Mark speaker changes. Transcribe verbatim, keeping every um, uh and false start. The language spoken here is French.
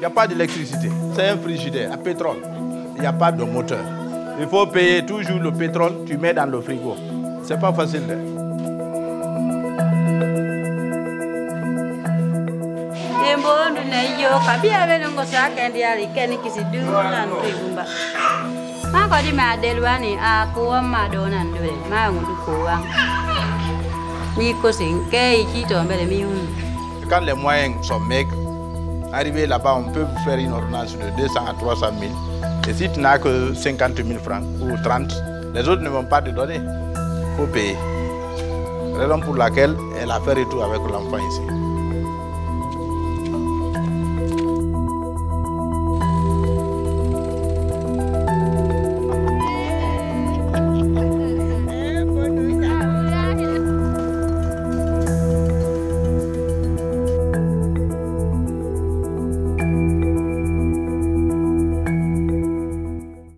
Speaker 1: n'y a pas d'électricité. C'est un frigidaire à pétrole. Il n'y a pas de moteur. Il faut payer toujours le pétrole, tu mets dans le frigo. C'est pas facile. Quand les moyens sont maigres, arrivé là-bas, on peut vous faire une ordonnance de deux cents à trois cent mille. Et si tu n'as que cinquante mille francs ou trente, les autres ne vont pas te donner. Il faut payer. Raison pour laquelle elle a fait retour avec l'enfant ici.